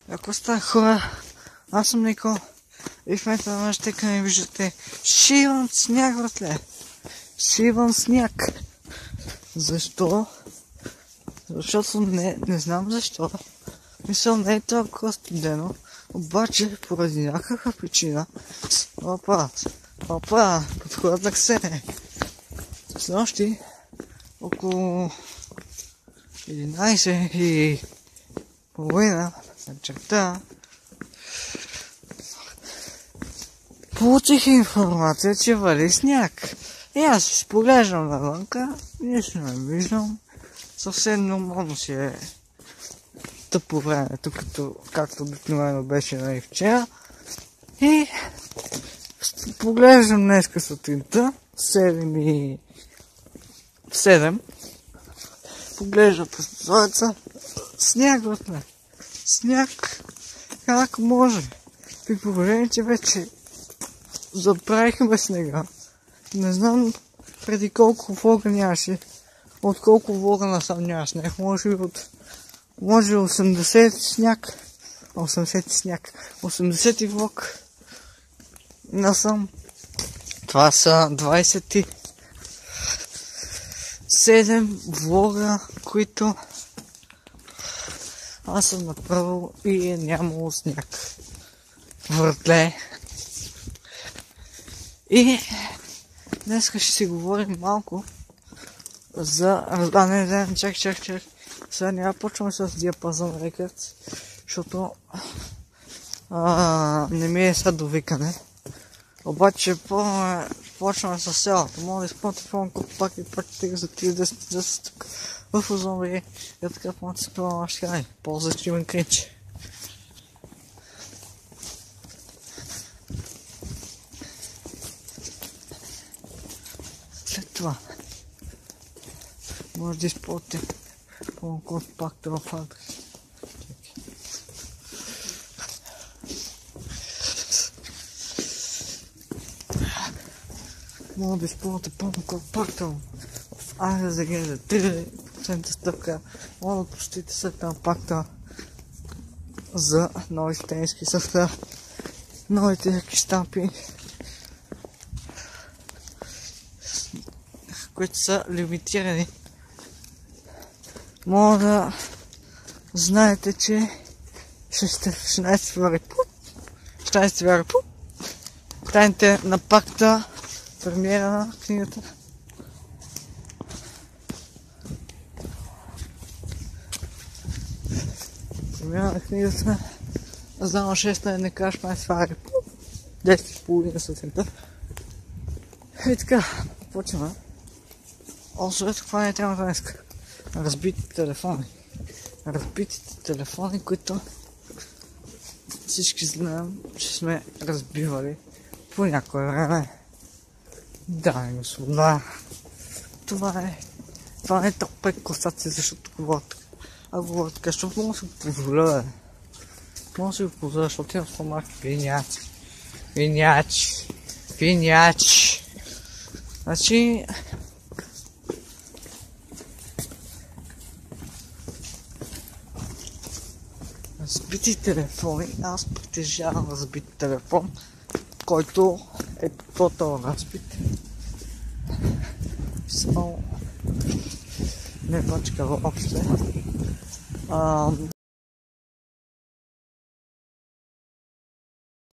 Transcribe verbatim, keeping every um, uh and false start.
Ако сте хора, аз съм Нико и в момента на нашите екрани виждате шиван сняг, братле. Шиван сняг. Защо? Защото не, не знам защо. Мисля, не е толкова студено, обаче поради някаква причина. Опа, опа, подхладнах се. Снощи около единайсет и половина вечерта получих информация, че вали сняг. И аз си поглеждам навънка, нищо не виждам. Съвсем нормално си е тъпо времето, като, както обикновено беше на вчера. И поглеждам днеска сутринта, седем и седем. Поглеждам през прозореца. Сняг, братле. Сняг. Как може? При положение, че вече забравихме снега. Не знам преди колко влога нямаше. От колко влога насам няма сняг. Може би от... Може осемдесет сняг. осемдесет сняг. осемдесет влог насам. Това са двайсет и седем влога, които аз съм направил и е нямало сняг. Вратле. И днес ще си говорим малко за... А, не, не, чак, чак, чак. Сега няма почваме с Диапазон Records, защото а, не ми е сега довикане. Обаче почваме с селото. Мога да изпълните фонко пак и пак тега за тридесет тук в Озон БГ. И така помня да се пълна още край. Полза стримен кринч. След това може да изпълните фонко пак да в адрес. Мога да изпълните по-компактно в адрес за гене за три процента стъпка. Мога да отпустите след на пакта за нови стенски съфта, новите яки штампи, които са лимитирани. Мога да знаете, че шестнайсети февруари шестнайсети февруари тайните на пакта, премиера на книгата. Премиера на книгата. Знам шест на НК шестнайсети февруари десет и половина сутринта. И така, почваме. Освен това не трябва днес. Разбитите телефони. Разбитите телефони, които всички знаем, че сме разбивали по някое време. Да, господа. Това е. Това не е топ пет класация, защото говоря така. А говоря така, защото мога да си го позволя. Мога да си го позволя, защото имам по-малки винячи. Винячи. Винячи. Значи... Разбити телефони. Аз притежавам разбит телефон, който е тотал разбит. Само не пачка въобще.